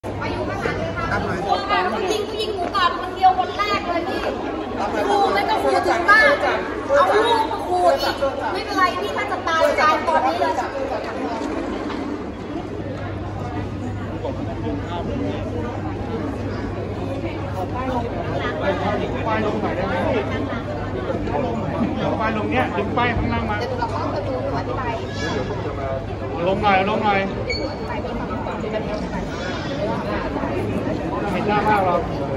อายุขนาดนี้ค่ะตัวมาแล้วก็ยิงหมูกรอบคนเดียวคนแรกเลยพี่ครูไม่ต้องพูดถึงบ้านเอาลูกมาครูอีกไม่เป็นไรพี่ถ้าจะตายตอนนี้เลยป้ายลงหน่อยได้ไหมป้ายลงเนี้ยดึงป้ายข้างล่างมาลงหน่อยเห็นหน้ามากเรา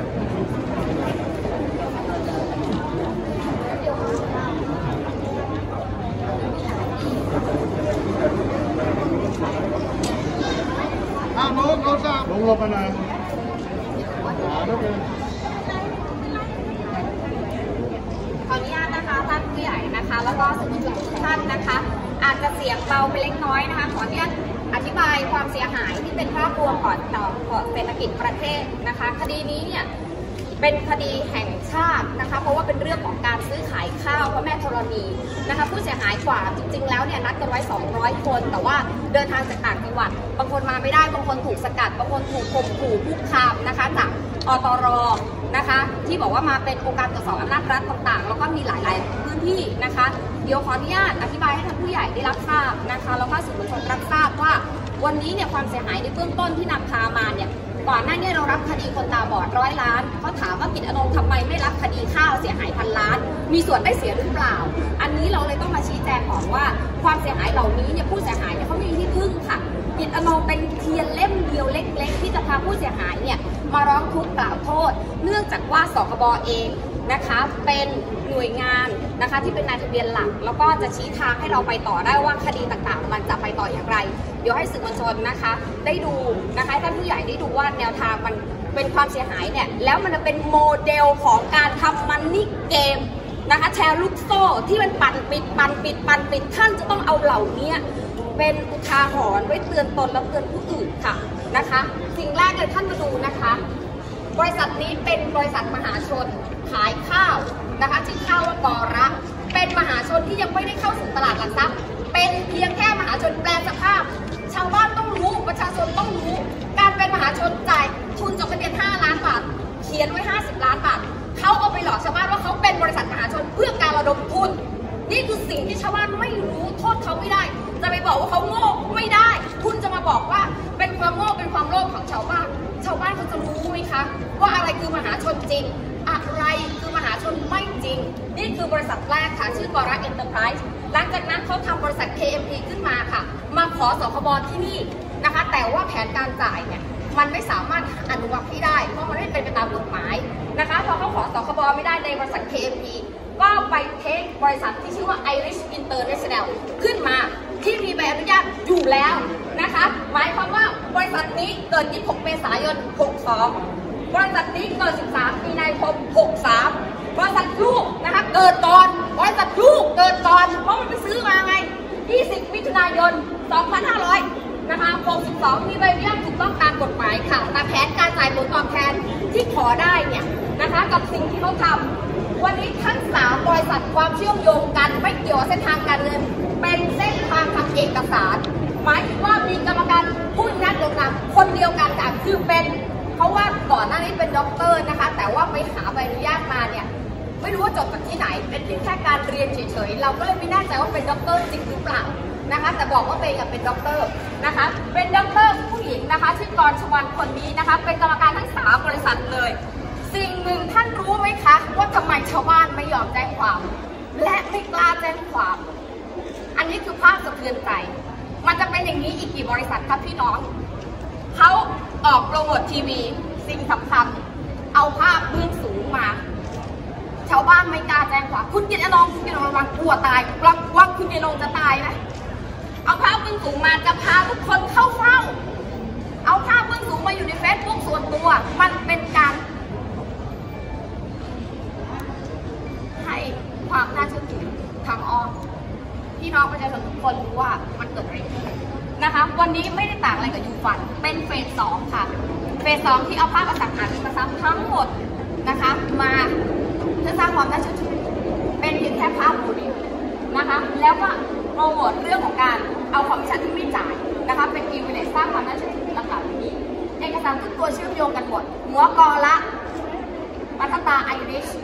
ลงไปหน่อยขออนุญาตนะคะท่านผู้ใหญ่นะคะแล้วก็สื่อมวลชนทุกท่านนะคะอาจจะเสียงเบาไปเล็กน้อยนะคะขออนุญาตอธิบายความเสียหายที่เป็นภาพรวมก่อนต่อเศรษฐกิจประเทศนะคะคดีนี้เนี่ยเป็นคดีแห่งชาตินะคะเพราะว่าเป็นเรื่องของการซื้อขายข้าวพระแม่ธรณีนะคะผู้เสียหายกว่าจริงๆแล้วเนี่ยนัดกันไว้200คนแต่ว่าเดินทางจากต่างจังหวัดบางคนมาไม่ได้บางคนถูกสกัดบางคนถูกข่มขู่คุกคามนะคะจากอตรนะคะที่บอกว่ามาเป็นองค์การตรวจสอบอำนาจรัฐต่างๆแล้วก็มีหลายๆพื้นที่นะคะเดี๋ยวขออนุญาตอธิบายให้ท่านผู้ใหญ่ได้รับทราบนะคะแล้วก็สื่อมวลชนรับทราบว่าวันนี้เนี่ยความเสียหายในเบื้องต้นที่นำพามาเนี่ยก่อนหน้านี้เรารับคดีคนตาบอด100 ล้านเขาถามว่ากิจอนงค์ทำไมไม่รับคดีข้าวเสียหาย1,000 ล้านมีส่วนได้เสียหรือเปล่าอันนี้เราเลยต้องมาชี้แจงก่อนว่าความเสียหายเหล่านี้เนี่ยผู้เสียหายเนี่ยเขาไม่มีที่พึ่งค่ะกิจอนงค์เป็นเทียนเล่มเดียวเล็กๆที่จะพาผู้เสียหายเนี่ยมาร้องทุกข์กล่าวโทษเนื่องจากว่าสคบเองนะคะเป็นหน่วยงานนะคะที่เป็นนายทะเบียนหลักแล้วก็จะชี้ทางให้เราไปต่อได้ว่าคดีต่างๆมันจะไปต่ออย่างไรเดี๋ยวให้สื่อมวลชนนะคะได้ดูนะคะให้ท่านผู้ใหญ่ได้ดูว่าแนวทางมันเป็นความเสียหายเนี่ยแล้วมันจะเป็นโมเดลของการทำมันนี่เกมนะคะแชร์ลูกโซ่ที่มันปั่นปิดท่านจะต้องเอาเหล่านี้เป็นอุทาหรณ์ไว้เตือนตนและเตือนผู้อื่นค่ะนะคะสิ่งแรกเลยท่านมาดูนะคะบริษัทนี้เป็นบริษัทมหาชนขายข้าวนะคะที่เข้าว่ากอระเป็นมหาชนที่ยังไม่ได้เข้าสู่ตลาดหลักทรัพย์เป็นเพียงแค่มหาชนแปลสภาพชาวบ้านต้องรู้ประชาชนต้องรู้การเป็นมหาชนจ่ายทุนจดทะเบียน5 ล้านบาทเขียนไว้50 ล้านบาทเขาเอาไปหลอกชาวบ้านว่าเขาเป็นบริษัทมหาชนเพื่อการระดมทุนนี่คือสิ่งที่ชาวบ้านไม่รู้โทษเขาไม่ได้จะไปบอกว่าเขาโง่ไม่ได้คุณจะมาบอกว่าเป็นความโง่เป็นความโลภของชาวบ้านเขาจะรู้ไหมคะว่าอะไรคือมหาชนจริงอะไรคือมหาชนไม่จริงนี่คือบริษัทแรกค่ะชื่อกอระเอ็นเตอร์ไพรส์หลังจากนั้นเขาทำบริษัท KMP ขึ้นมาค่ะมาขอสคบที่นี่นะคะแต่ว่าแผนการจ่ายเนี่ยมันไม่สามารถอนุมัติให้ได้เพราะมันไม่เป็นไปตามกฎหมายนะคะพอเขาขอสคบไม่ได้ในบริษัท KMP ก็ไปเทคบริษัทที่ชื่อว่า Irish International ขึ้นมาที่มีใบอนุญาตอยู่แล้วนะคะหมายความว่าบริษัทนี้เกิด26 เมษายน 62บริษัทนี้เกิด13 มีนาคม 63บริษัทลูกนะคะเกิดก่อนบริษัทลูกเกิดก่อนเพราะมันไปซื้อมาไง20 มิถุนายน 2500นะคะ62มีใบอนุญาตถูกต้องตามกฎหมายค่ะแต่แผนการจ่ายผลตอบแทนที่ขอได้เนี่ยนะคะกับสิ่งที่เขาทำวันนี้ทั้ง3บริษัทความเชื่อมโยงกันไม่เกี่ยวกับเส้นทางการเงินเป็นเส้นทางทางเอกสารหมายถึงว่ามีกรรมการผู้นัดลงนามคนเดียวกันค่ะคือเป็นเพราะว่าก่อนหน้านี้เป็นด็อกเตอร์นะคะแต่ว่าไปหาใบอนุญาตมาเนี่ยไม่รู้ว่าจบจากที่ไหนเป็นเพียงแค่การเรียนเฉยๆเราก็เลยไม่แน่ใจว่าเป็นด็อกเตอร์จริงหรือเปล่านะคะแต่บอกว่าเป็นด็อกเตอร์นะคะเป็นด็อกเตอร์ผู้หญิงนะคะชื่อกรชวรรณคนนี้นะคะเป็นกรรมการทั้ง3 บริษัทเลยสิ่งหนึ่งท่านรู้ไหมคะว่าทำไมชาวบ้านไม่ยอมแจ้งความและไม่กล้าแจ้งความอันนี้คือภาพสะเทือนใจมันจะเป็นอย่างนี้อีกกี่บริษัทครับพี่น้องเขาออกโปรโมททีวีสิ่งสำคัญเอาภาพเบื้องสูงมาชาวบ้านไม่กล้าแจ้งความคุณกิจอนงค์ระวังกลัวตายว่าคุณกิจอนงค์จะตายไหมเอาภาพเบื้องสูงมาจะพาทุกคนเข้าเฝ้าเอาภาพเบื้องสูงมาอยู่ในเฟซบุ๊กส่วนตัวมันเป็นการให้ความน่าเชื่อถือทางอ้อมพี่น้องประชาชนทุกคนรู้ว่ามันเกิดอะไรขึ้นนะคะวันนี้ไม่ได้ต่างอะไรกับยูฟันเป็นเฟส 2ค่ะเฟส 2ที่เอาภาพอสังหาริมทรัพย์ทั้งหมดนะคะมาเพื่อสร้างความน่าเชื่อถือเป็นเพียงแค่ภาพโมเดลนะคะแล้วก็โปรโมทเรื่องของการเอาคอมมิชชั่นที่ไม่จ่ายนะคะเป็นอีเวนต์สร้างความน่าเชื่อถือราคานี้เอกสารทุกตัวเชื่อมโยงกันหมดหัวกอละปัทตาไอริช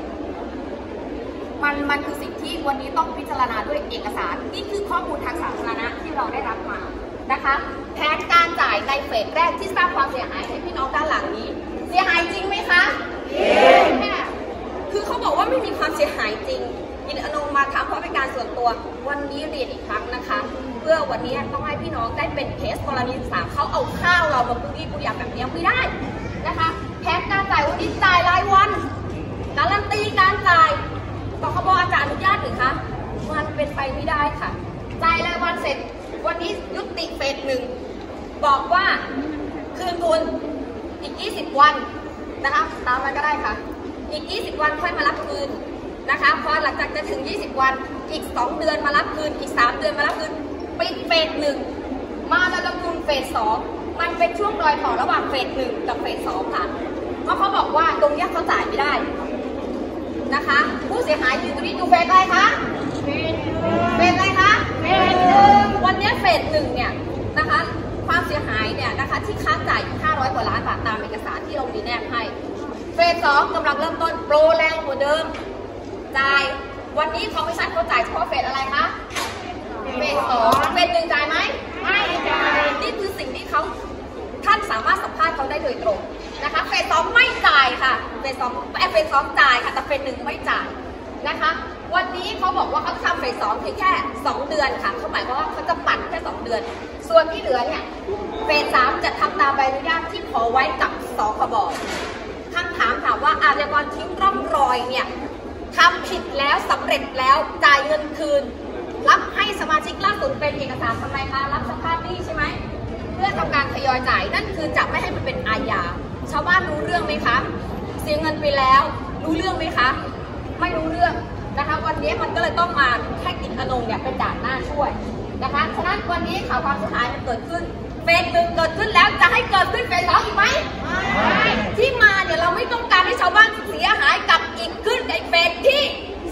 มันคือสิ่งที่วันนี้ต้องพิจารณาด้วยเอกสารนี่คือข้อมูลทางสาธารณะที่เราได้รับมานะคะแผนการจ่ายในเฟสแรกที่สร้างความเสียหายให้พี่น้องด้านหลังนี้เสียหายจริงไหมคะจริงค่ะคือเขาบอกว่าไม่มีความเสียหายจริงยินอนงมาทำเพราะเป็นการส่วนตัววันนี้เรียนอีกครั้งนะคะเพื่อวันนี้ต้องให้พี่น้องได้เป็นเคสกรณีศึกษาเขาเอาข้าวเรามาปุ้ยปุยแบบนี้ไม่ได้นะคะแผนการจ่ายวันนี้จ่ายรายวันการันตีการจ่ายกขบจะอนุญาตหรือคะมันเป็นไปไม่ได้ค่ะจ่ายรายวันเสร็จวันนี้ยุติเฟสหนึ่งบอกว่าคืนทุนอีก20วันนะคะตามมาก็ได้ค่ะอีก20วันค่อยมารับคืนนะคะพอหลังจากจะถึง20วันอีก2เดือนมารับคืนอีก3เดือนมารับคืนปิดเฟสหนึ่งมาระดมทุนเฟส2มันเป็นช่วงรอยต่อระหว่างเฟส1กับเฟส2ค่ะเพราะเขาบอกว่าตรงนี้เขาจ่ายไม่ได้นะคะผู้เสียหายอยู่ตรงนี้อยู่เฟสอะไรคะเฟสอะไรคะเฟส1วันนี้เฟส1เนี่ยนะคะความเสียหายเนี่ยนะคะที่ค้างจ่ายอยู่500 กว่าล้านบาทตามเอกสารที่เรามีแนบให้เฟส2กำลังเริ่มต้นโปรแรงกว่าเดิมจ่ายวันนี้คอมมิชชั่นเขาจ่ายเฉพาะเฟสอะไรคะเฟส2เฟส1จ่ายไหมไม่จ่ายนี่คือสิ่งที่เขาท่านสามารถสัมภาษณ์เขาได้โดยตรงนะคะเฟส2ไม่จ่ายค่ะเฟส2จ่ายค่ะแต่เฟส1ไม่จ่ายนะคะวันนี้เขาบอกว่าเขาทำเฟส2เพียงแค่2เดือนค่ะเขาหมายความว่าเขาจะปั่นแค่2เดือนส่วนที่เหลือเนี่ยเฟส3จะทำตามใบอนุญาตที่ขอไว้กับสคบคำถามว่าอาชญากรทิ้งร่องรอยเนี่ยทำผิดแล้วสำเร็จแล้วจ่ายเงินคืนรับให้สมาชิกล่าสุดเป็นเอกสารทำไมคะรับสภาพหนี้ใช่ไหมเพื่อทำการทยอยจ่ายนั่นคือจะไม่ให้มันเป็นอาญาชาวบ้านรู้เรื่องไหมคะเสียเงินไปแล้วรู้เรื่องไหมคะไม่รู้เรื่องนะคะวันนี้มันก็เลยต้องมาแค่กินอนงเนี่ยเป็นด่านหน้าช่วยนะคะฉะนั้นวันนี้ข่าวความเสียหายมันเกิดขึ้นเฟส1เกิดขึ้นแล้วจะให้เกิดขึ้นเฟส2อีกไหมไม่ที่มาเนี่ยเราไม่ต้องการให้ชาวบ้านเสียหายกับอีกขึ้นในเฟสที่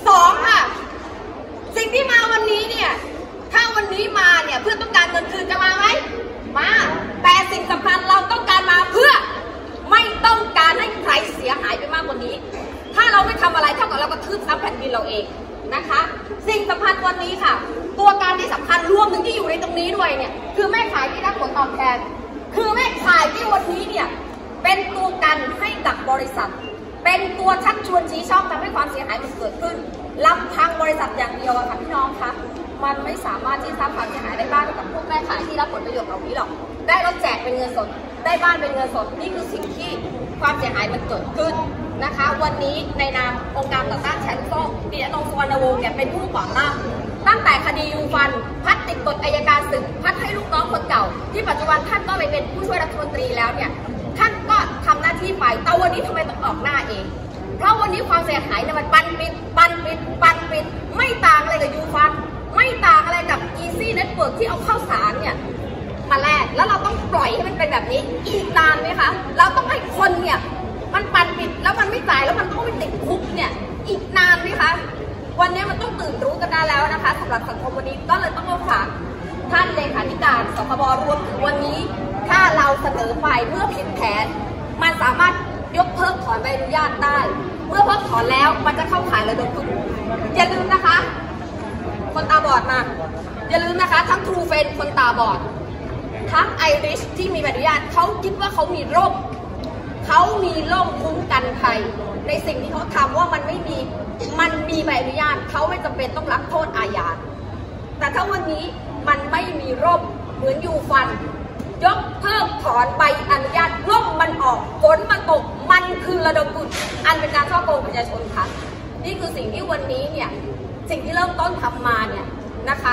2ค่ะสิ่งที่มาวันนี้เนี่ยถ้าวันนี้มาเนี่ยเพื่อต้องการเงินคืนจะมาไหมมาแต่สิ่งสำคัญเราต้องการมาเพื่อไม่ต้องการให้ใครเสียหายไปมากกว่านี้ถ้าเราไม่ทำอะไรเท่ากับเราก็ทืบซ้ำแผ่นดินเราเองนะคะสิ่งสำคัญวันนี้ค่ะตัวการที่สำคัญรวมถึงที่อยู่ในตรงนี้ด้วยเนี่ยคือแม่ขายที่รับผลตอบแทนคือแม่ขายที่วันนี้เนี่ยเป็นตัวกันให้กับบริษัทเป็นตัวชักชวนชี้ช่องทำให้ความเสียหายมันเกิดขึ้นลำพังบริษัทอย่างเดียวอะค่ะพี่น้องคะมันไม่สามารถที่สร้างความเสียหายได้บ้างกับพวกแม่ขายที่รับผลประโยชน์เหล่านี้หรอกได้รถแจกเป็นเงินสดได้บ้านเป็นเงินสดนี่คือสิ่งที่ความเสียหายมันเกิดขึ้นนะคะวันนี้ในนามองค์การต่อต้านแชร์ลูกโซ่ดิฉันสุวรรณวงศ์เนี่ยเป็นผู้ก่อตั้งตั้งแต่คดียูฟันพัดติดกฎอัยการศึกพัดให้ลูกน้องคนเก่าที่ปัจจุบันท่านก็ไปเป็นผู้ช่วยรัฐมนตรีแล้วเนี่ยท่านก็ทำหน้าที่ไปแต่วันนี้ทำไมต้องออกหน้าเองเพราะวันนี้ความเสียหายเนี่ยมันปันปิดไม่ต่างอะไรกับยูฟันไม่ต่างอะไรกับ Easy Network ที่เอาข้าวสารเนี่ยมาแลกแล้วเราต้องปล่อยให้มันเป็นแบบนี้อีกนานไหมคะเราต้องให้คนเนี่ยมันปันปิดแล้วมันไม่จ่ายแล้วมันต้องไปติดคุกเนี่ยอีกนานไหมคะวันนี้มันต้องตื่นรู้กันได้แล้วนะคะสำหรับสังคมวันนี้ก็เลยต้องมาฝากท่านเลขาธิการสคบรวมถึงวันนี้ถ้าเราเสนอไปเมื่อผิดแผนมันสามารถยกเพิกถอนใบอนุญาตได้เมื่อเพิกถอนแล้วมันจะเข้าข่ายระดมทุนอย่าลืมนะคะคนตาบอดมาอย่าลืมนะคะทั้งทรูเฟนคนตาบอดทั้งไอริชที่มีใบอนุญาตเขาคิดว่าเขามีร่มคุ้มกันภัยในสิ่งที่เขาทำว่ามันมีใบอนุญาตเขาไม่จำเป็นต้องรับโทษอาญาแต่ถ้าวันนี้มันไม่มีร่มเหมือนยูฟันยกเพิกถอนใบอนุญาตร่มมันออกฝนมันตกมันคือระดมทุนอันเป็นการช่อโกงประชาชนค่ะนี่คือสิ่งที่วันนี้เนี่ยสิ่งที่เริ่มต้นทำมาเนี่ยนะคะ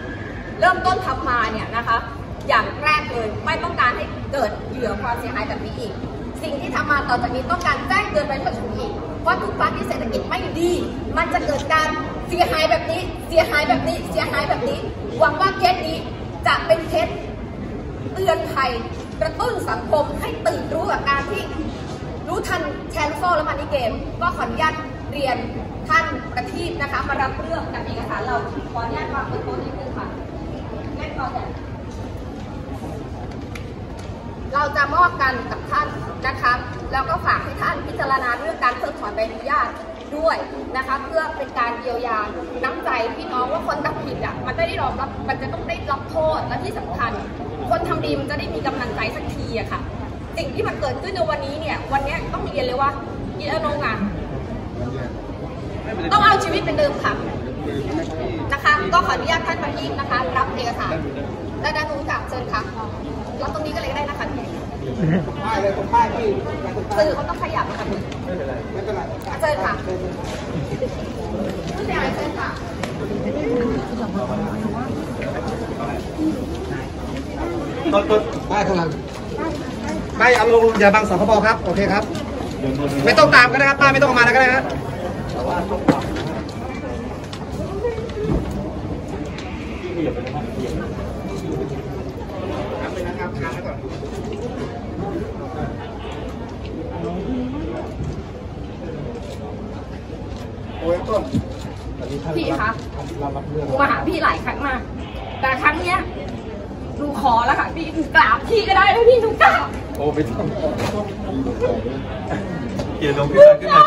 อย่างแรกเลยไม่ต้องการให้เกิดเหยื่อความเสียหายแบบนี้อีกสิ่งที่ทำมาต่อจากนี้ต้องการแจ้งเตือนไปประชาชนอีกว่าทุกครั้งที่เศรษฐกิจไม่ดีมันจะเกิดการเสียหายแบบนี้หวังว่าเคสนี้จะเป็นเคสเตือนภัยกระตุ้นสังคมให้ตื่นรู้กับการที่รู้ทันแชร์ลูกโซ่และมันนี่เกมก็ขออนุญาตเรียนท่านประทีปนะคะมารับเรื่องกับเอกสารเราขออนุญาตวางบนโต๊ะนิดนึงค่ะแม่ขอแต่เราจะมอบกันกับท่านนะคะแล้วก็ฝากให้ท่านพิจารณาเรื่องการเพิกถอนใบอนุญาตด้วยนะคะเพื่อเป็นการเยียวยาน้ำใจพี่น้องว่าคนทำผิดอ่ะมันได้รับมันจะต้องได้รับโทษและที่สำคัญคนทำดีมันจะได้มีกำลังใจสักทีอะค่ะสิ่งที่มันเกิดขึ้นในวันนี้เนี่ยวันนี้ต้องเรียนเลยว่าอีอนงอ่ะต้องเอาชีวิตเป็นเดิมค่ะนะคะก็ขออนุญาตท่านประทีปนะคะรับเอกสารและด้านนู้นค่ะเชิญค่ะรับตรงนี้ก็เลยได้นะคะป้ายเลยตรงป้ายที่สื่อเขาต้องขยับค่ะไม่เป็นไรเชิญค่ะผู้เสียหายเชิญค่ะต้นป้ายข้างหลังป้ายเอาลงอย่าบังสคบครับโอเคครับไม่ต้องตามก็ได้ครับป้ายไม่ต้องมาแล้วก็ได้นะพี่คะมาหาพี่หลายครั้งมากแต่ครั้งเนี้ยหนูขอแล้วค่ะพี่หนูกราบพี่ก็ได้แล้วพี่หนูกราบโอ้ไม่ต้องเกี่ยวลงขึ้นมาขึ้นมา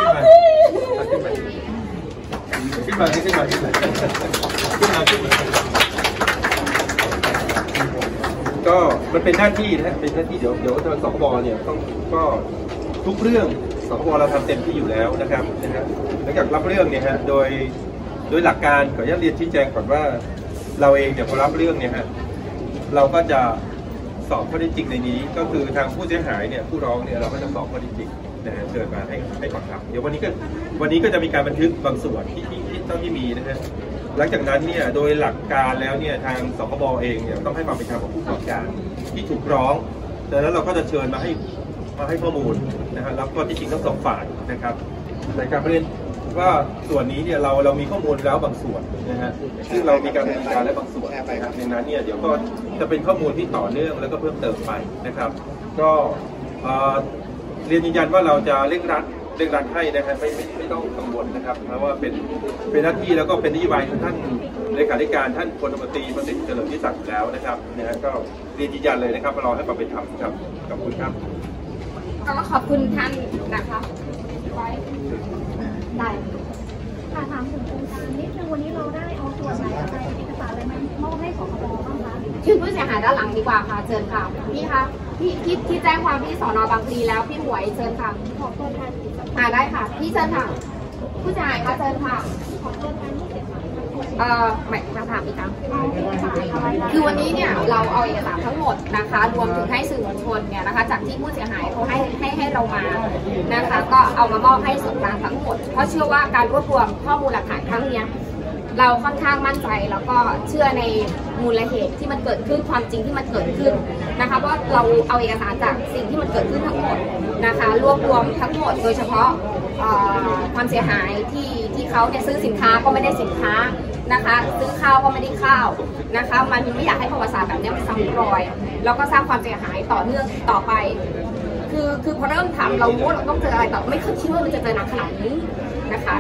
ก็มันเป็นหน้าที่นะเป็นหน้าที่เดี๋ยวทางสคบเนี่ยต้องก็ทุกเรื่องสคบเราทำเต็มที่อยู่แล้วนะครับหลังจากรับเรื่องเนี่ยฮะโดยหลักการขออนุญาตเรียนชี้แจงก่อนว่าเราเองเนี่ยพอรับเรื่องเนี่ยฮะเราก็จะสอบข้อเท็จจริงในนี้ก็คือทางผู้เสียหายเนี่ยผู้ร้องเนี่ยเราก็จะสอบข้อเท็จจริงนะฮะเชิญมาให้ปากคำเดี๋ยววันนี้ก็จะมีการบันทึกบางส่วนที่เท่าที่มีนะฮะหลังจากนั้นเนี่ยโดยหลักการแล้วเนี่ยทางสคบเองเนี่ยต้องให้ความเป็นธรรมกับผู้ประกอบการที่ถูกร้องดังนั้นเราก็จะเชิญมาให้ข้อมูลนะฮะแล้วก็ที่จริงทั้งสองฝ่ายนะครับในการประเด็นว่าส่วนนี้เนี่ยเรามีข้อมูลแล้วบางส่วนนะฮะซึ่งเรามีการดำเนินการและบางส่วนนะครับในนั้นเนี่ยเดี๋ยวก็จะเป็นข้อมูลที่ต่อเนื่องแล้วก็เพิ่มเติมไปนะครับก็เรียนยืนยันว่าเราจะเร่งรัดให้นะครับไม่ต้องกังวลนะครับเพราะว่าเป็นหน้าที่แล้วก็เป็นนโยบายของท่านเลขาธิการท่านพลตำรวจตรีประสิทธิ์เฉลิมวิสัชแล้วนะครับนะฮะก็เรียนยืนยันเลยนะครับรอให้ความเป็นธรรมครับขอบคุณครับก็ขอบคุณท่านนะคะไว้ได้ค่ะถามถึงโครงการนิดนึงวันนี้เราได้เอาส่วนไหนอะไรเอกสารอะไรมามอบให้สคบบ้างคะชื่อผู้เสียหายด้านหลังดีกว่าค่ะเชิญค่ะพี่คะพี่แจ้งความที่สน.บางพลีแล้วพี่หมวยเชิญค่ะขอตัวแทนได้ค่ะพี่เชิญค่ะผู้เสียหายคะเชิญค่ะขอตัวแทนผู้เสียหายไม่มาถามอีกครั้งคือวันนี้เนี่ยเราเอาเอกสารทั้งหมดนะคะรวมถึงให้สื่อมวลชนเนี่ยนะคะจากที่ผู้เสียหายเขาให้เรามานะคะก็เอามามอบให้ส่วนกลางทั้งหมดเพราะเชื่อว่าการรวบรวมข้อมูลหลักฐานครั้งนี้เราค่อนข้างมั่นใจแล้วก็เชื่อในมูลเหตุที่มันเกิดขึ้นความจริงที่มันเกิดขึ้นนะคะเพราะเราเอาเอกสารจากสิ่งที่มันเกิดขึ้นทั้งหมดนะคะรวบรวมทั้งหมดโดยเฉพาะความเสียหายที่เขาเนี่ยซื้อสินค้าก็ไม่ได้สินค้านะคะซื้อข้าวก็ไม่ได้ข้าวนะคะมันไม่อยากให้ประวัติศาสตร์แบบนี้มันซ้ำรอยแล้วก็สร้างความเสียหายต่อเนื่องต่อไปคือพอเริ่มทำเรารู้ว่าเราต้องเจออะไรต่อไม่เคยคิดว่ามันจะเจอหนักขนาดนี้นะคะ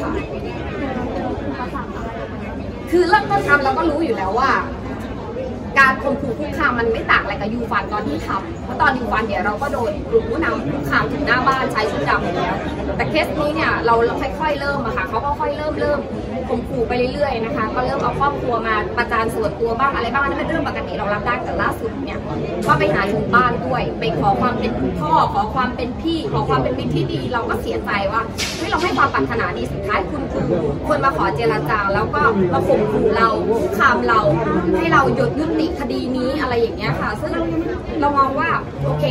คือเริ่มต้นทำเราก็รู้อยู่แล้วว่าการข่มขู่คุกคามมันไม่ต่างอะไรกับยูฟันตอนที่ทำเพราะตอนยูฟันเนี่ยเราก็โดนกลุ่มผู้นำคุกคามถึงหน้าบ้านใช้ชุดดำแล้วแต่เคสนี้เนี่ยเราค่อยๆเริ่มอะค่ะเขาก็ค่อยเริ่มข่มขู่ไปเรื่อยๆนะคะก็เริ่มเอาครอบครัวมาประจานส่วนตัวบ้างอะไรบ้างนี่เป็นเรื่องปกติเรารับได้แต่ล่าสุดเนี่ยก็ไปหาถึงบ้านด้วยไปขอความเป็นพ่อขอความเป็นพี่ขอความเป็นมิตรที่ดีเราก็เสียใจว่าเราให้ความปรารถนาดีสุดท้ายคุณคือคนมาขอเจรจาแล้วก็มาข่มขู่เราคุกคามเราให้เราหยุดยุติคดีนี้อะไรอย่างเงี้ยค่ะซึ่งเรามองว่าโอเค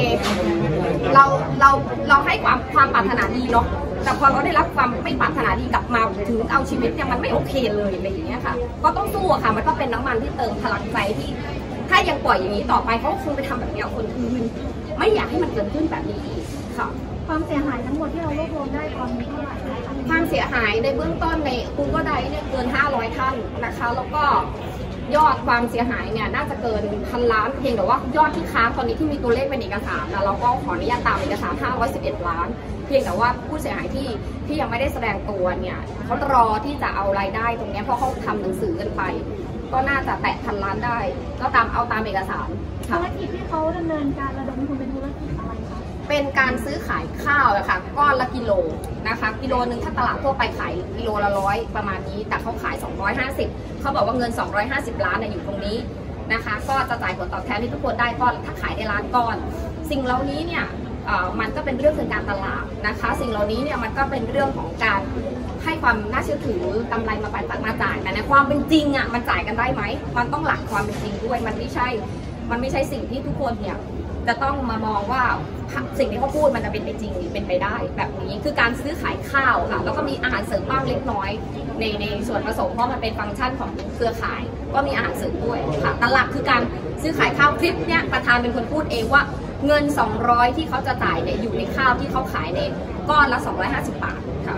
เราให้ความปรารถนาดีเนาะแต่พอเราได้รับความไม่ปรารถนาดีกลับมาถึงเอาชีวิตเนี่ยมันไม่โอเคเลยอะไรอย่างเงี้ยค่ะก็ต้องสู้ค่ะมันก็เป็นน้ำมันที่เติมพลังใจที่ถ้ายังปล่อยอย่างนี้ต่อไปเขาคงไปทำแบบนี้คนอื่นไม่อยากให้มันเกิดขึ้นแบบนี้อีกค่ะความเสียหายทั้งหมดที่เรารวบรวมได้ตอนนี้เท่าไหร่ความเสียหายในเบื้องต้นในกูก็ได้เนี่ยเกิน500ท่านนะคะแล้วก็ยอดความเสียหายเนี่ยน่าจะเกิน1,000 ล้านเพียงแต่ว่ายอดที่ค้างตอนนี้ที่มีตัวเลขเป็นเอกสารนะเราก็ขออนุญาตตามเอกสาร511 ล้านเพียงแต่ว่าผู้เสียหายที่ยังไม่ได้แสดงตัวเนี่ยเขารอที่จะเอารายได้ตรงนี้เพราะเขาทำหนังสือกันไปก็น่าจะแตะ1,000 ล้านได้ก็เอาตามเอกสารธุรกิจที่เขาดำเนินการระดมทุนเป็นธุรกิจอะไรคะเป็นการซื้อขายข้าวอะค่ะก้อนละกิโลนะคะกิโลนึงถ้าตลาดทั่วไปขายกิโลละ100ประมาณนี้แต่เขาขาย250เขาบอกว่าเงิน250 ล้านอยู่ตรงนี้นะคะก็จะจ่ายผลตอบแทนที่ทุกคนได้ก้อนถ้าขายได้ล้านก้อนสิ่งเหล่านี้เนี่ยมันก็เป็นเรื่องของการตลาดนะคะสิ่งเหล่านี้เนี่ยมันก็เป็นเรื่องของการให้ความน่าเชื่อถือกำไรมาปันมาจ่ายแต่ในความเป็นจริงอ่ะมันจ่ายกันได้ไหมมันต้องหลักความเป็นจริงด้วยมันไม่ใช่สิ่งที่ทุกคนเนี่ยจะต้องมามองว่าสิ่งที่เขาพูดมันจะเป็นไปจริงหรือเป็นไปได้แบบนี้คือการซื้อขายข้าวค่ะแล้วก็มีอาหารเสริมบ้างเล็กน้อยในส่วนผสมเพราะมันเป็นฟังก์ชันของเครือข่ายก็มีอาหารเสริมด้วยค่ะแต่หลักคือการซื้อขายข้าวคลิปเนี่ยประธานเป็นคนพูดเองว่าเงิน200ที่เขาจะจ่ายเนี่ยอยู่ในข้าวที่เขาขายในก้อนละ250 บาทค่ะ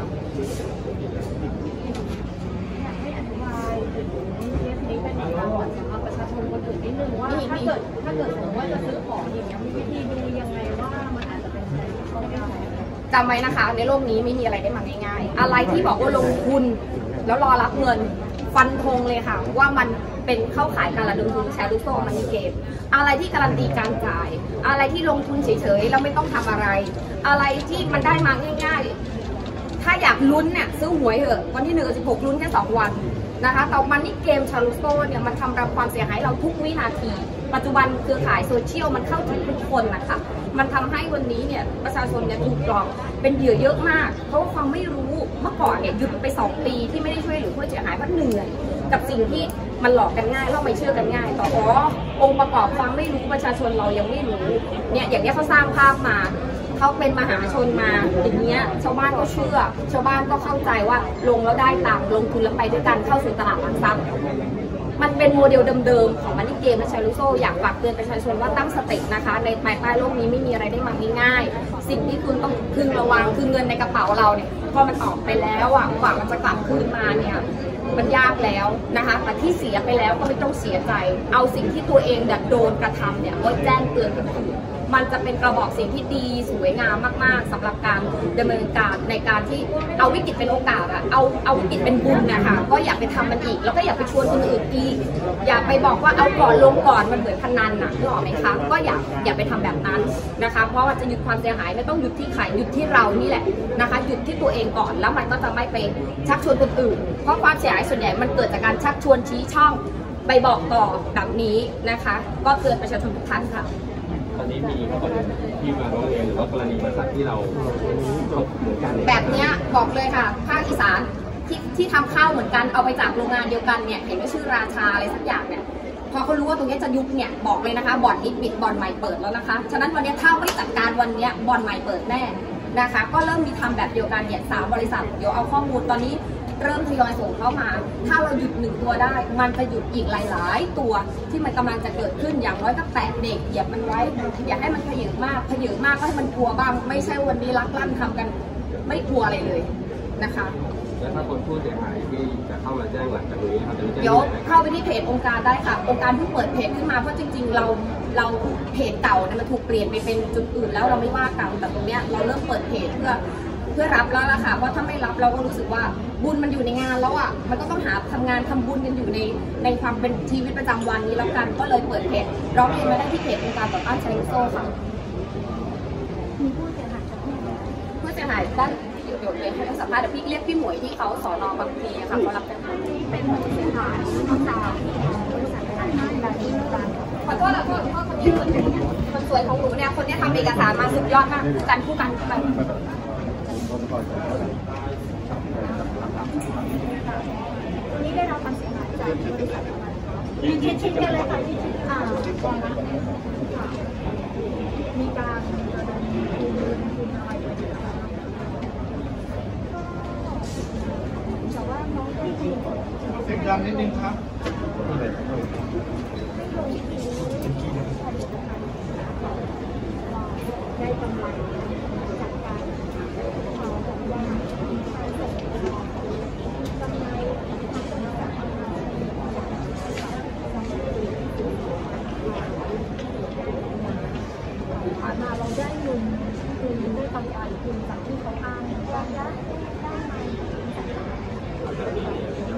อยากให้อธิบายถึงเคสนี้เป็นการสำหรับประชาชนคนอื่นนิดนึงว่าถ้าเกิดสมมติว่าจะซื้อของอย่างเงี้ยมีวิธีดูยังไงว่ามันอาจจะเป็นอะไรที่เขาได้จำไว้นะคะในโลกนี้ไม่มีอะไรได้มาง่ายๆอะไรที่บอกว่าลงทุนแล้วรอรับเงินฟันธงเลยค่ะว่ามันเป็นเข้าขายการระดมทุนแชร์ลูกโซ่มันมีเกมอะไรที่การันตีการจ่ายอะไรที่ลงทุนเฉยๆแล้วไม่ต้องทำอะไรอะไรที่มันได้มาง่ายๆถ้าอยากลุ้นเนี่ยซื้อหวยเถอะวันที่1-16ลุ้นแค่2 วันนะคะแต่มันนี่เกมแชร์ลูกโซ่เนี่ยมันทำรับความเสียหายเราทุกวินาทีปัจจุบันเครือข่ายโซเชียลมันเข้าถึงทุกคนนะคะมันทำให้วันนี้เนี่ยประชาชนเนี่ยถูกหลอกเป็นเหยื่อเยอะมากเพราะว่าความไม่รู้เมื่อก่อนเนี่ยหยุดไป2 ปีที่ไม่ได้ช่วยเหลือผู้เสียหายเพราะเหนื่อยกับสิ่งที่มันหลอกกันง่ายเราไม่เชื่อกันง่ายต่อองค์ประกอบความไม่รู้ประชาชนเรายังไม่รู้เนี่ยอย่างนี้เขาสร้างภาพมาเขาเป็นมหาชนมาอย่างเงี้ยชาวบ้านก็เชื่อชาวบ้านก็เข้าใจว่าลงแล้วได้ตังค์ลงทุนแล้วไปด้วยกันเข้าสู่ตลาดหลักทรัพย์มันเป็นโมเดลเดิมๆของมันนี่เกมและแชร์ลูกโซ่อยากฝากเตือนประชาชนว่าตั้งสตินะคะในภายใต้โลกนี้ไม่มีอะไรได้มาง่ายๆสิ่งที่คุณต้องพึงระวังคือเงินในกระเป๋าเราเนี่ยพอมันออกไปแล้วอ่ะกว่ามันจะกลับคืนมาเนี่ยมันยากแล้วนะคะแต่ที่เสียไปแล้วก็ไม่ต้องเสียใจเอาสิ่งที่ตัวเองโดนกระทำเนี่ยไว้แจ้งเตือนคนอื่นมันจะเป็นกระบอกเสียงที่ดีสวยงามมากๆสำหรับการดำเนินการในการที่เอาวิกฤตเป็นโอกาสอะเอาวิกฤตเป็นบุญนะคะก็อย่าไปทำมันอีกแล้วก็อย่าไปชวนคนอื่นอีกอย่าไปบอกว่าเอาก่อนลงก่อนมันเหมือนพนันนะนึกออกไหมคะก็อย่าไปทำแบบนั้นนะคะเพราะว่าจะหยุดความเสียหายไม่ต้องหยุดที่ใครหยุดที่เรานี่แหละนะคะหยุดที่ตัวเองก่อนแล้วมันก็จะไม่ไปชักชวนคนอื่นเพราะความเสียหายส่วนใหญ่มันเกิดจากการชักชวนชี้ช่องไปบอกต่อแบบนี้นะคะก็เตือนประชาชนทุกท่านค่ะตอนนี้มีคนที่มาร้องเรียนหรือว่ากรณีบริษัทที่เราเหมือนกันแบบนี้บอกเลยค่ะภาคอีสานที่ทำข้าวเหมือนกันเอาไปจากโรงงานเดียวกันเนี่ยเห็นว่าชื่อราชาอะไรสักอย่างเนี่ยพอเขารู้ว่าตรงนี้จะยุบเนี่ยบอกเลยนะคะบ่อนนี้ปิดบ่อนใหม่เปิดแล้วนะคะฉะนั้นวันนี้ถ้าไม่จัดการวันนี้บ่อนใหม่เปิดแน่นะคะก็เริ่มมีทำแบบเดียวกันเนี่ย3 บริษัทเดี๋ยวเอาข้อมูลตอนนี้เริ่มทยอยส่งเข้ามาถ้าเราหยุด1 ตัวได้มันจะหยุดอีกหลายๆตัวที่มันกำลังจะเกิดขึ้นอย่างน้อยก็แตะเด็กเหยียบมันไว้อย่าให้มันเขยือมากก็ให้มันกลัวบ้างไม่ใช่วันนี้ลักลั่นทำกันไม่กลัวอะไรเลยนะคะแล้วถ้าคนผู้เสียหายที่จะเข้ามาแจ้งหลังจากนี้ครับเดี๋ยวเข้าไปที่เพจองค์การได้ค่ะองค์การเพิ่งเปิดเพจขึ้นมาเพราะจริงๆเราเพจเก่าเนี่ยมันถูกเปลี่ยนไปเป็นจุดอื่นแล้วเราไม่ว่ากันแต่ตรงเนี้ยเราเริ่มเปิดเพจเพื่อรับแล้วล่ะค่ะเพราะถ้าไม่รับเราก็รู้สึกว่าบุญมันอยู่ในงานแล้วอ่ะมันก็ต้องหาทำงานทำบุญกันอยู่ในความเป็นชีวิตประจำวันนี้แล้วกันก็เลยเปิดเพจร้องเรียนมาได้ที่เพจองค์การต่อต้านแชร์ลูกโซ่ค่ะมีผู้เสียหายด้านเดี๋ยวให้สัมภาษณ์เดี๋ยวพี่เรียกพี่หมวยที่เขาสน.บางพลีค่ะเขารับแจ้งความเป็นผู้เสียหายต้องการบริษัทการนั่นแบบนี้การขอโทษคนนี้คนสวยของหนูเนี่ยคนนี้ทำเอกสารมาสุดยอดมากคู่กันวันนี้ได้รับความเสียหายจากบริษัทอะไรชิ้นเดียวเลยค่ะที่ก่อนนะมีการระดมทุนอะไรไปแต่ว่าน้องก็จริงเสียงดังนิดนึงครับได้กำไรจากการผ่านมาเราได้เงินได้กำไรคุณจากที่เขาอ้างว่าได้ไหม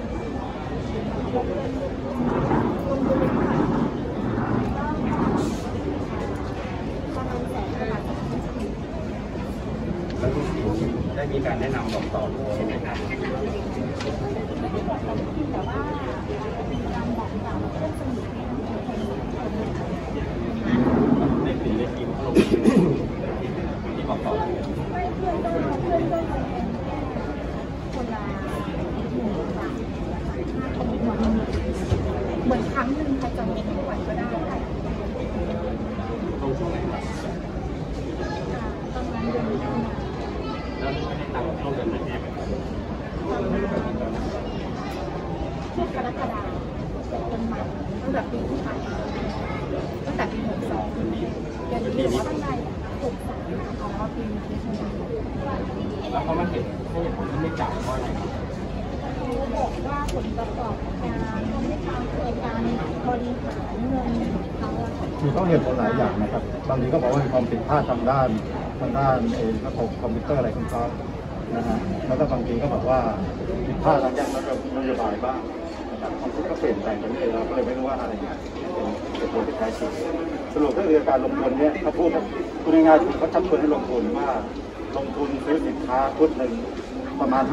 ลงทุนไปเท่าไหร่แล้วได้มีการแนะนำบอกต่อใช่ไหมครับในกลุ่มในทีมเขาลงที่บอกต่อเหมือนครั้งหนึ่งใครจะมีไม่ไหวก็ได้ตรงช่วงไหนครับประมาณเดือนมิถุนายนแล้วไม่ได้ตังค์ช่วงเดือนไหนเนี่ยช่วงกรกฎาคมเป็นใหม่ตั้งแต่ปีที่ผ่านมาตั้งแต่ปี62เดือนนี้หรือว่าตั้งแต่63ของปีนี้แล้วเขามาเห็นให้เหตุผลที่ไม่จ่ายเพราะอะไรครับเขาบอกว่าผลประกอบการไม่ตามในการบริหารเงินเขาคือต้องเหตุผลหลายอย่างนะครับบางทีก็บอกว่ามีความผิดพลาดทางด้านระบบคอมพิวเตอร์อะไรของเขานะฮะแล้วก็บางทีก็บอกว่าผิดพลาดทางด้านนโยบายบ้างนะครับความคิดก็เปลี่ยนแปลงไปเรื่อยเราก็เลยไม่รู้ว่าอะไรเป็นตัวที่แท้จริงสรุปก็คือการลงทุนเนี่ยเขาพูดง่ายๆเขาชักชวนให้ลงทุนว่าลงทุนซื้อสินค้าชุดหนึ่งประมาณ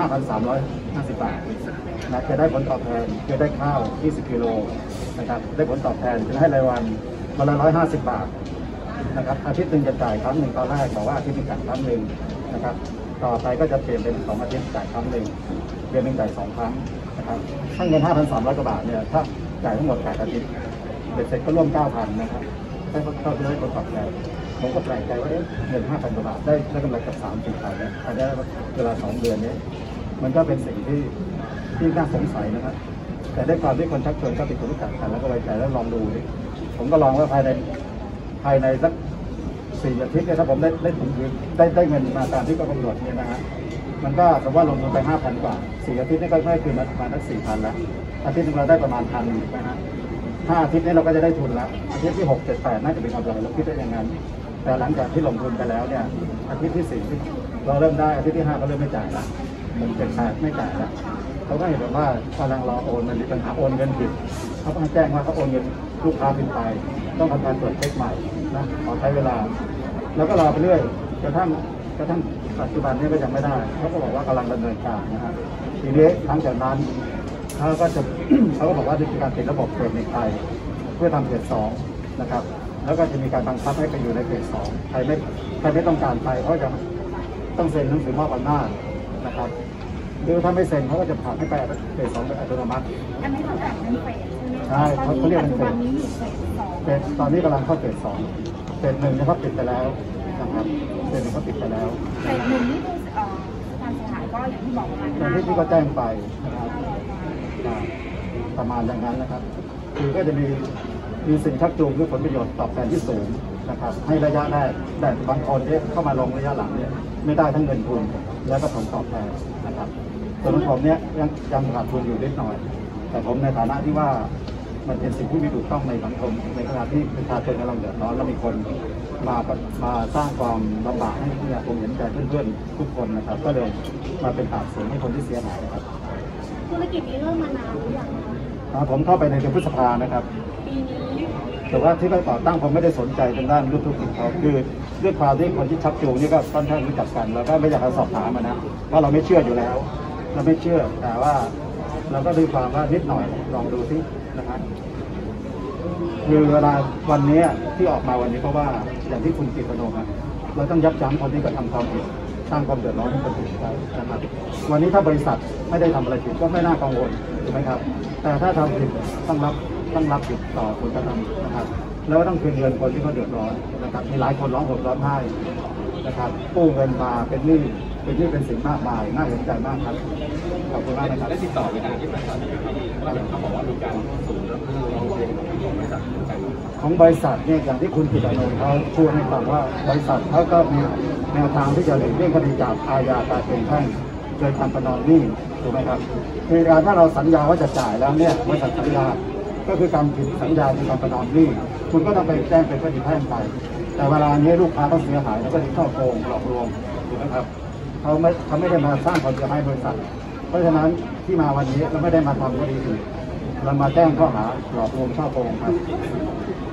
5,350 บาทนะจะได้ผลตอบแทนจะได้ข้าว20 กิโลนะครับได้ผลตอบแทนจะให้รายวันวันละ150 บาทนะครับอาทิตย์หนึ่งจะจ่ายครั้งหนึ่งตอนแรกบอกว่าอาทิตย์นึงจ่ายครั้งหนึ่งนะครับต่อไปก็จะเปลี่ยนเป็น2 อาทิตย์จ่ายครั้งหนึ่งเดือนหนึ่งจ่าย2 ครั้งนะครับถ้าเงิน 5,300 กว่าบาทเนี่ยถ้าจ่ายทั้งหมด8 อาทิตย์เบ็ดเสร็จก็ร่วม 9,000 นะครับได้ผลตอบแทนผมก็แปลกใจว่าเงิน 5,000 กว่าบาทได้กำไรกับ 3-4,000 เนี่ยภายในเวลา2 เดือนนี้มันก็เป็นสิ่งที่น่าสงสัยนะครับแต่ได้ความที่คนชักชวนก็ติดคนรู้จักกันแล้วก็ไว้ใจแล้วลองดูผมก็ลองว่าภายในสัก4 อาทิตย์เนี่ยถ้าผมได้เงินมาตามที่ก็กำหนดเนี่ยนะฮะมันก็สมมติว่าลงทุนไป 5,000 กว่า4 อาทิตย์นี่ก็ได้คืนมาประมาณสัก 4,000 แล้วอาทิตย์นึงเราได้ประมาณ 1,000 นะฮะ5 อาทิตย์นี้เราก็จะได้ทุนแล้วอาทิตย์ที่ 6, 7, 8น่าจะเป็นกำไรเราคิดได้อย่างนั้นแต่หลังจากที่ลงทุนไปแล้วเนี่ยอาทิตย์ที่4ที่เราเริ่มได้อาทิตย์ที่5ก็เริ่มไม่จ่ายละ7, 8ไม่จ่ายละเขาก็เห็นว่ากำลังรอโอนมันมีปัญหาโอนเงินผิดเขาต้องแจ้งว่าเขาโอนเงินลูกค้าผิดไปต้องทำการตรวจเช็คใหม่นะขอใช้เวลาแล้วก็รอไปเรื่อยกระทั่งปัจจุบันนี้ก็ยังไม่ได้เขาก็บอกว่ากำลังดำเนินการนะฮะทีนี้หลังจากนั้นเขาก็บอกว่าจะมีการติดระบบเฟสในไทยเพื่อทำเฟส2นะครับแล้วก็จะมีการบังคับให้ไปอยู่ในเฟส2ใครไม่ต้องการไปเขาจะต้องเซ็นหนังสือมอบอำนาจนะครับหรือถ้าไม่เซ็นเขาก็จะผ่านให้ไปเฟส2เป็นอัตโนมัติอันนี้เขาแบบนั้นเฟสใช่เขาเรียกเป็นเฟสตอนนี้กำลังเข้าเฟส2เฟส1นะครับปิดไปแล้วนะครับเฟส1เขาปิดไปแล้วเฟส1นี่การเสียหายก็อย่างที่บอกประมาณ 5ที่ก็แจ้งไปนะครับประมาณอย่างนั้นนะครับคือก็จะมีสิ่งชักจูงด้วยผลประโยชน์ตอบแทนที่สูงนะครับให้ระยะแรกแต่บางคนที่เข้ามาลงระยะหลังเนี่ยไม่ได้ทั้งเงินทุนแล้วก็ผลตอบแทนนะครับส่วนผมเนี่ยยังขาดทุนอยู่นิดหน่อยแต่ผมในฐานะที่ว่ามันเป็นสิ่งที่ไม่ถูกต้องในสังคมในขณะที่ประชาชนกำลังเดือดร้อนแล้วมีคนมาสร้างความลำบากให้ผมเห็นใจเพื่อนๆทุกคนนะครับก็เลยมาเป็นปากเสียงให้คนที่เสียหายนะครับธุรกิจนี้เริ่มมานานหรือยังผมเข้าไปในเดือนพฤษภานะครับปีนี้แต่ว่าที่ก่อตั้งผมไม่ได้สนใจทางด้านธุรกิจเขาคือด้วยความที่คนที่ชักจูงนี่ก็ค่อนข้างรู้จักกันแล้วก็ไม่อยากจะสอบถามนะเพราะเราไม่เชื่ออยู่แล้วเราไม่เชื่อแต่ว่าเราก็ด้วยความว่านิดหน่อยลองดูซินะครับคือเวลาวันนี้ที่ออกมาวันนี้เพราะว่าอย่างที่คุณกิตติโนครับเราต้องยับยั้งคนที่กระทำความผิดสร้างความเดือดร้อนให้คนอื่นได้นะครับวันนี้ถ้าบริษัทไม่ได้ทำอะไรผิดก็ไม่น่ากังวลถูกไหมครับแต่ถ้าทำผิดต้องรับผิดต่อคนกระทำนะครับแล้วต้องคืนเงินคนที่เขาเดือดร้อนนะครับมีหลายคนร้องห่มร้องไห้นะครับกู้เงินมาเป็นหนี้เป็นสินมากมายน่าเห็นใจมากครับขอบคุณมากนะครับได้ติดต่อไปทางที่บริษัทเขาบอกว่ามีการสูญเรื่องร้องเรียนของบริษัทเนี่ยอย่างที่คุณกิตติโนเขาพูดให้ฟังว่าบริษัทเขาก็มีแนวทางที่จะหลีกเลี่ยงคดีจากอาญาการเป็นแพ่งโดยการประนอมหนี้ถูกไหมครับคือการถ้าเราสัญญาว่าจะจ่ายแล้วเนี่ยบริษัทสัญญาก็คือการผิดสัญญาคือการประนอมหนี้คุณก็ต้องไปแจ้งเป็นคดีแพ่งไปแต่เวลานี้ลูกค้าเขาเสียหายแล้วก็ช่อโกงหลอกลวงถูกไหมครับเขาไม่ได้มาสร้างความเสียหายบริษัทเพราะฉะนั้นที่มาวันนี้เราไม่ได้มาทำคดีอื่นเรามาแจ้งข้อหาหลอกลวงช่อโกงครับ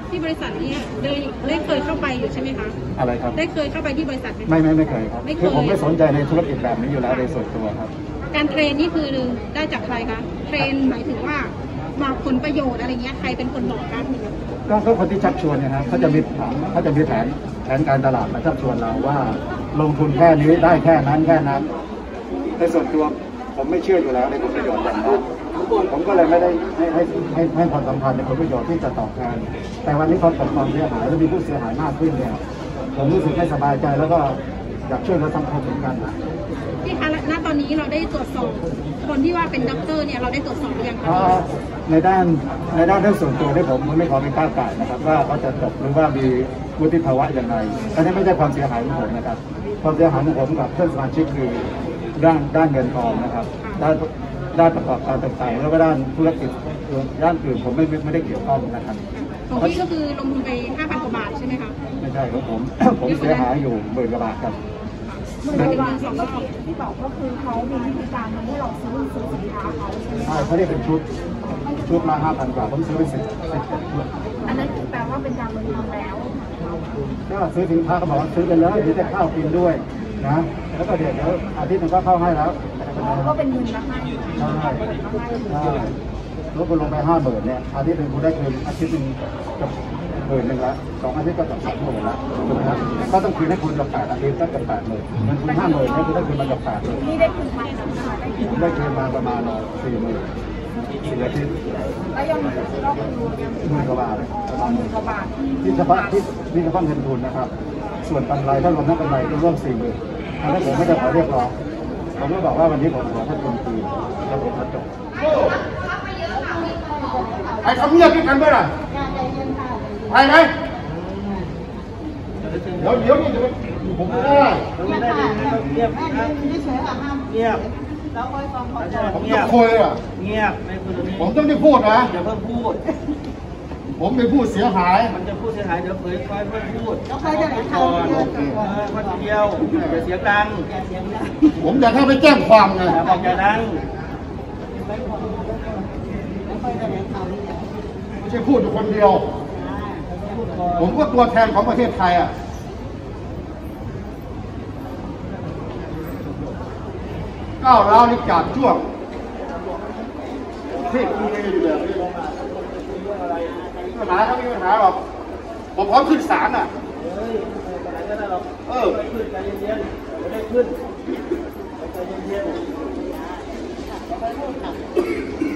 ที่บริษัทนี้ได้เคยเข้าไปอยู่ใช่ไหมคะอะไรครับได้เคยเข้าไปที่บริษัทไหมไม่เคยครับคือผมไม่สนใจในธุรกิจแบบนี้อยู่แล้วในส่วนตัวครับการเทรนนี่คือได้จากใครคะเทรนหมายถึงว่ามาผลประโยชน์อะไรเงี้ยใครเป็นคนบอกกันก็คนที่ชักชวนเนี่ยนะเขาจะมีแผนการตลาดมาชักชวนเราว่าลงทุนแค่นี้ได้แค่นั้นในส่วนตัวผมไม่เชื่ออยู่แล้วในผลประโยชน์อย่างนั้นผมก็เลยไม่ได้ให้ความสำคัญในผลประโยชน์ที่จะตอบแทนแต่วันนี้พอเกิดความเสียหายและมีผู้เสียหายมากขึ้นเนี่ยผมรู้สึกไม่สบายใจแล้วก็อยากช่วยเหลือสังคมเหมือนกันนะพี่คะณตอนนี้เราได้ตรวจสอบคนที่ว่าเป็นด็อกเตอร์เนี่ยเราได้ตรวจสอบหรือยังคะในด้านเรื่องส่วนตัวที่ผมไม่ขอเป็นก้าวไก่นะครับว่าเขาจะจบหรือว่ามีวุฒิภาวะอย่างไรอันนี้ไม่ใช่ความเสียหายของผมนะครับความเสียหายของผมกับเพื่อนสมาชิกคือด้านเงินทองนะครับด้านประกอบการต่างๆแล้วก็ด้านธุรกิจด้านอื่นผมไม่ได้เกี่ยวข้องนะครับของพี่ก็คือลงทุนไป 5,000 กว่าบาทใช่ไหมคะไม่ใช่ของผม ผมเสียหายอยู่10,000 กว่าบาทครับที่บอกก็คือเขามีวิธีการทำให้เราซื้อสินค้าเขาใช่ไหมใช่เขาเรียกเป็นชุดมา 5,000 กว่าผมซื้อไป10 ชุดอันนั้นแปลว่าเป็นการลงทุนแล้วก็ซื้อสินค้าเขาบอกว่าซื้อไปเลยเดี๋ยวจะข้าวกินด้วยนะแล้วก็เดี๋ยวอาทิตย์นึงก็เข้าให้แล้วก็เป็นเงินละให้ใช่แล้วคุณลงไป50,000เนี่ยอาทิตย์นึงคุณได้คืนอาทิตย์นึงกับ10,000ละ2 อาทิตย์ก็กับ30,000ละถูกไหมครับก็ต้องคืนให้คุณกับ8 อาทิตย์ก็กับ80,000เงินคุณ50,000เนี่ยคุณได้คืนมากับ80,000 นี่ได้คืนมานะคะได้คืนผมได้คืนมาประมาณ40,000 4 อาทิตย์แล้วยังก็คือยัง 10,000 กว่าบาทประมาณ 10,000 กว่าบาทที่เฉพาะเงินทุนนะครับส่วนกำไรถ้ารวมทั้งกำไรก็ร่วม40,000ถ้าผมไม่ได้ขอเรียกร้องผมก็บอกว่าวันนี้ผมขอท่านคนคืนแล้วผมก็จบไอ้ทำเงียบที่กันเมื่อไหร่ไปไหมเดี๋ยวนี่ผมไม่ได้เงียบผมต้องคุยอ่ะเงียบผมต้องได้พูดนะอย่าเพิ่งพูดผมไปพูดเสียหายมันจะพูดเสียหายเดี๋ยวเผยค่อยเพิ่งพูดแล้วค่อยจะไหนทำคนเดียวอย่าเสียงดังผมอยากให้ไปแจ้งความไงบอกอย่าดังไม่ใช่พูดอยู่คนเดียวผมก็ตัวแทนของประเทศไทยอ่ะก้าวร้าวนี่จากช่วงที่คุณมีอยู่แบบนี้ปัญหาเขาไม่มีปัญหาหรอกผมพร้อมขึ้นศาลอ่ะขึ้นใจเย็นๆไม่ได้ขึ้นใจเย็นๆ